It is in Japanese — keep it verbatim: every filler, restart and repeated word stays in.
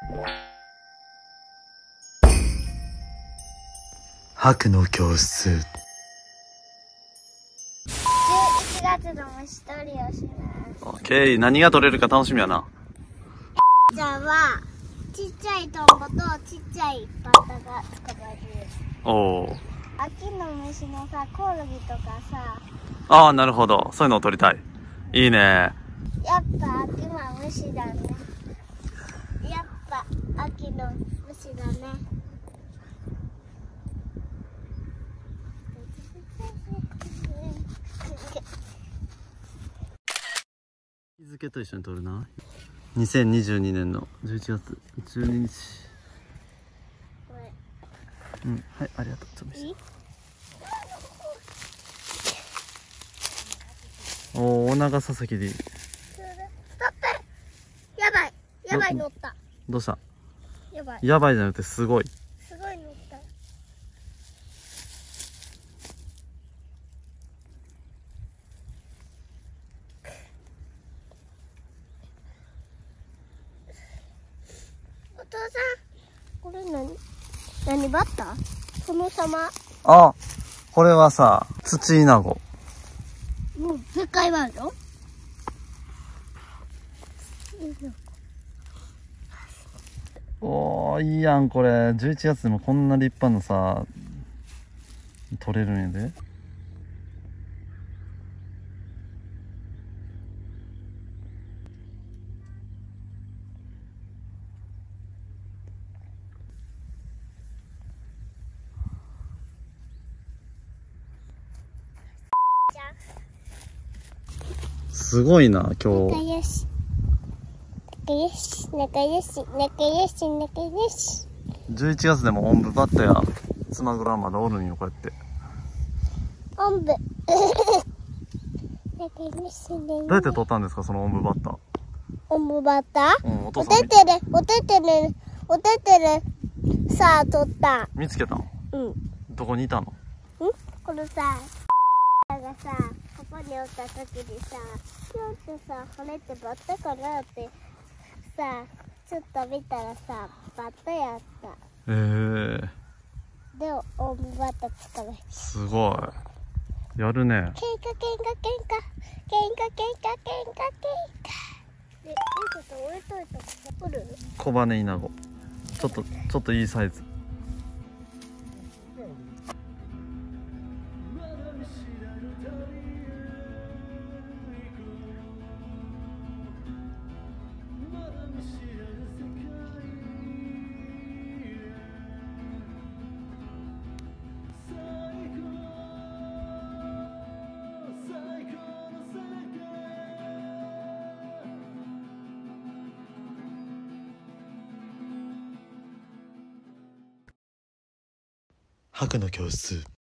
白の教室。 じゅういちがつの虫取りをします。 オッケー、何が取れるか楽しみやな。 じゃあはちっちゃいトンボとちっちゃいバッタが捕まえる。 おお。 秋の虫のさ、コオロギとかさ。 ああ、なるほど。そういうのを取りたい。いいね。 やっぱ秋は虫だね。やっぱ秋の虫だね。 日付と一緒に取るな。にせんにじゅうにねんのじゅういちがつじゅうににち。 これ。 うん、はい、ありがとう。ちょっと見せて。 いい？ おお、オナガササキでいい。 ストップ！やばい！やばい乗った。 どうした？ やばい。 やばいじゃなくてすごい。 すごい乗った。お父さん、これ何？何バッタ？殿様？ あ、これはさ、土イナゴ。 もうでっかいバージョン？ おー、いいやんこれ。じゅういちがつでもこんな立派なさ取れるんやで。すごいな今日。 仲良し仲良し仲良し仲良し仲良し。 じゅういちがつでもおんぶバッタやツマグラまだおるんよこうやって。 おんぶ仲良しね。 どうやって取ったんですかそのおんぶバッタ。 おんぶバッタ？ うん、おお父さんててるおててるおててるさあ取った。 見つけたの？ うんどこにいたの？ んこのさがさここにおった時にさぴょんってさこれってバッタかなってさちょっと見たらさバッタやった。 へえー、でおんぶバッタ捕まえた。 すごいやるね。 喧嘩喧嘩喧嘩喧嘩喧嘩喧嘩喧嘩で、え、ちょっと置いといた。おる？ 小羽イナゴ。ちょっとちょっといいサイズ。白の教室。